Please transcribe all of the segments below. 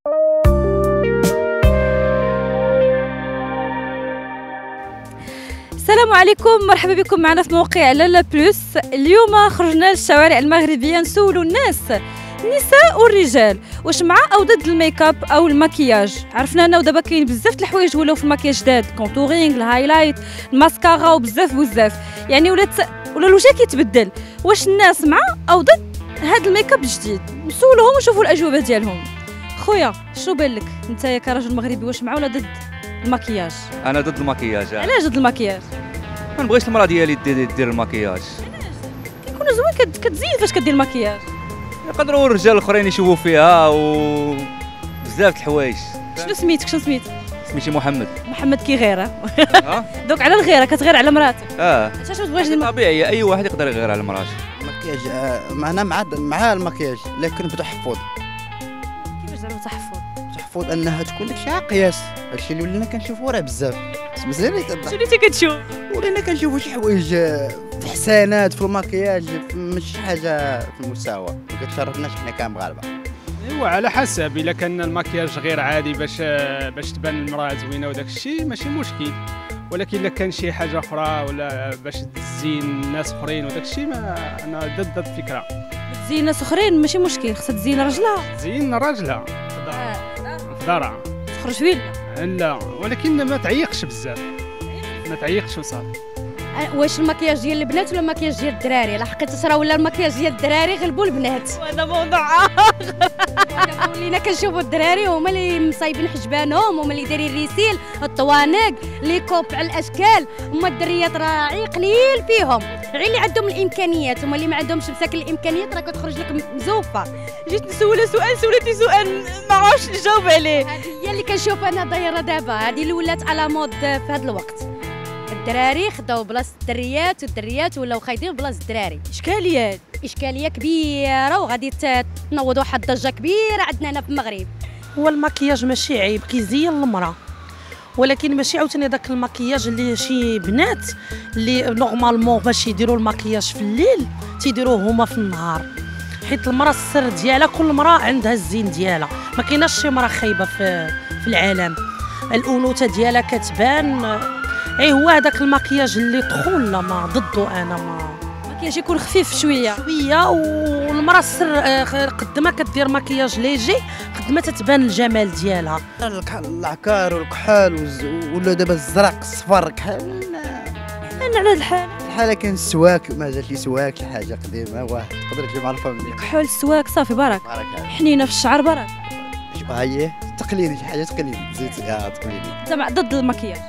السلام عليكم، مرحبا بكم معنا في موقع لالا بلوس. اليوم خرجنا للشوارع المغربيه نسولوا الناس، النساء والرجال، واش مع او ضد الميك اب او المكياج. عرفنا انه دابا كاين بزاف د الحوايج ولاو في المكياج جداد، الكونتورينغ، الهايلايت، الماسكارا وبزاف يعني ولا الوجه كيتبدل. واش الناس مع او ضد هذا الميك اب الجديد؟ نسولهم ونشوفوا الاجوبه ديالهم. خويا شنو بان لك انت كرجل مغربي، واش مع ولا ضد المكياج؟ انا ضد المكياج. علاش ضد المكياج؟ ما نبغيش المراه ديالي دير المكياج. كيكون زوين كتزين فاش كدير المكياج. يقدروا الرجال الاخرين يشوفوا فيها و بزاف د الحوايج. شنو سميتك؟ سميتي محمد كي غيره. دوك على الغيره كتغير على مراتك. علاش ما تبغيش طبيعي، اي واحد يقدر يغير على مراته. المكياج معنا مع المكياج، لكن بتحفظ. كيفاش زعما تحفظ؟ تحفظ انها تكون لك شي قياس. هادشي اللي ولينا كنشوفوا راه بزاف مزيان. شنو اللي كتشوف؟ ولينا كنشوفوا شي حوايج تحسانات في المكياج، مش حاجه في المستوى ما كتشرفناش حنا كمغاربه. ايوا على حسب، الا كان المكياج غير عادي باش تبان المراه زوينه وداك الشيء ماشي مشكل، ولكن الا كان شي حاجه اخرى ولا باش تزين ناس اخرين وداك الشيء، انا ضد الفكره. تزين ناس اخرين ماشي مشكل، خصها تزين راجلها. تزين راجلها في دارها تخرج فيه لا، ولكن ما تعيقش بزاف، ما تعيقش وصافي. واش المكياج ديال البنات ولا المكياج ديال الدراري؟ لحقيت راه ولا المكياج ديال الدراري غلبوا البنات، وهذا موضوع دابا ولينا كنشوفوا الدراري هما اللي مصايبين حجبانهم، هما اللي دايرين الريسيل، الطوانق، لي كوب على الاشكال. هما الدريات راه عي قليل فيهم، غير اللي عندهم الامكانيات. هما اللي ما عندهمش مساكن الامكانيات راه كتخرج لك مزوفه. جيت نسولها سؤال، سولتني سؤال ما عرفتش نجاوب عليه. هذه هي اللي كنشوف انا دايره دابا، هذه اللي ولات على مود في هذا الوقت. الدراري خداو بلاصه الدريات، والدريات ولاو خايدين بلاصه الدراري. اشكاليه كبيره، وغادي تنوض واحد الضجه كبيره عندنا هنا في المغرب. هو المكياج ماشي عيب، كيزين المراه، ولكن ماشي عاوتاني داك المكياج اللي شي بنات اللي نورمالمون باش يديروا المكياج في الليل تيديروه هما في النهار، حيت المراه السر ديالها، كل مراه عندها الزين ديالها، ما كايناش شي مراه خايبه في العالم، الانوثه ديالها كتبان. هو هذاك المكياج اللي دخول لا ما ضده، انا ما المكياج يكون خفيف شويه، والمراه السر قد ما كدير مكياج ليجي قد ما تتبان الجمال ديالها. العكار والكحال ولا دابا الزرق الصفر كحال. انا على الحال الحاله كان السواك، مازال شي سواك، شي حاجه قديمه واحد تقدر تجي معرفه منين. كحول السواك صافي بارك، حنينه في الشعر بارك. ها هي تقليدي، شي حاجه تقليدي، زيت تقليدي. زعما ضد المكياج؟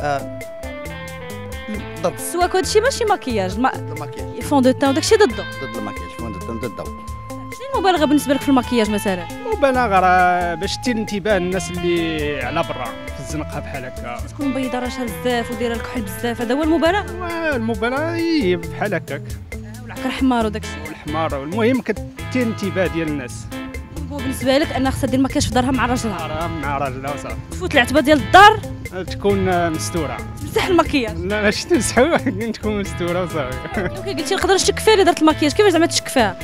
ضد السواك هادشي ماشي مكياج. المكياج فون دو تان وداكشي ضده. ضد المكياج، فون دو تان ضده. شنو المبالغه بالنسبه لك في المكياج مثلا؟ مبالغه باش تثير انتباه الناس اللي على برا في الزنقه بحال هكا، تكون مبيضه راسها بزاف ودايره الكحل بزاف، هذا هو المبالغه؟ المبالغه هي بحال هكاك، والعكر حمار وداكشي. والحمار، المهم كتثير انتباه ديال الناس. هو بالنسبه لك انها خصها دير المكياج في دارها مع راجلها؟ مع راجلها وصافي. تفوت العتبه ديال الدار تكون مستوره، تمسح المكياج. لا ماشي تمسحو، تكون مستوره وصافي. قلتي نقدر نشك فيها اللي دارت المكياج، كيفاش زعما تشك فيها؟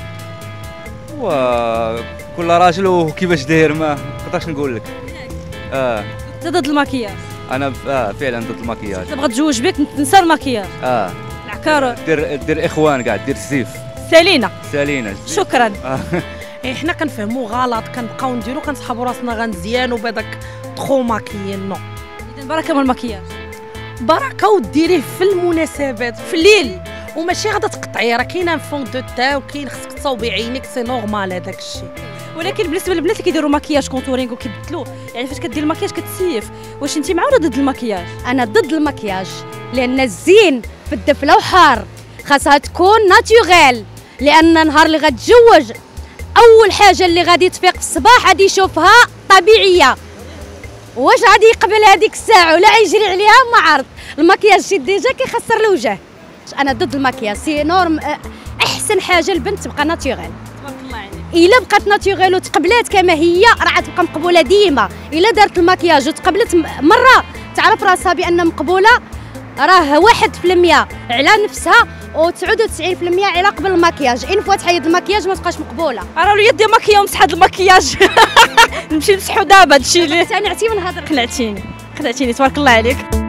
كل راجل وكيفاش داير، ما نقدرش نقول لك. انت ضد المكياج؟ انا فعلا ضد المكياج. تبغى تزوج بك تنسى المكياج؟ العكار دير اخوان كاع، دير السيف. سالينا شكرا. حنا كنفهموا غلط، كنبقاو نديرو كنسحبوا راسنا غنزيانو بهذاك تخو ماكيين. نو اذا بركه من المكياج، بركه وديريه في المناسبات في الليل، وماشي غادا تقطعي. راه كاينه فون دو تا وكاين خصك تصاوبي عينيك، سي نورمال هذاك الشيء. ولكن بالنسبه للبنات اللي كيديروا مكياج كونتورينغ وكيبدلوه، يعني فاش كدير المكياج كتسيف، واش انت مع ولا ضد المكياج؟ انا ضد المكياج، لان الزين في الدفله وحار، خاصها تكون ناتوريل، لان نهار اللي غتزوج اول حاجه اللي غادي تفيق في الصباح غادي يشوفها طبيعيه. واش غادي يقبل هذيك الساعه ولا يجري عليها ما عرف. المكياج شي ديجا كيخسر الوجه. انا ضد المكياج، سي نورم. احسن حاجه البنت تبقى ناتوريل. تبارك الله عليك. الا بقات ناتوريل وتقبلات كما هي راه غتبقى مقبوله ديما. الا دارت المكياج وتقبلت مره تعرف راسها بان مقبوله، راه 1% على نفسها و99% علاقه بالمكياج. ان فوا تحيد المكياج ما تبقاش مقبوله. راه اليد ماكيه ومسحه المكياج. نمشي نمسحو دابا هادشي اللي تنعتي من هضرك. قنعتيني تبارك الله عليك.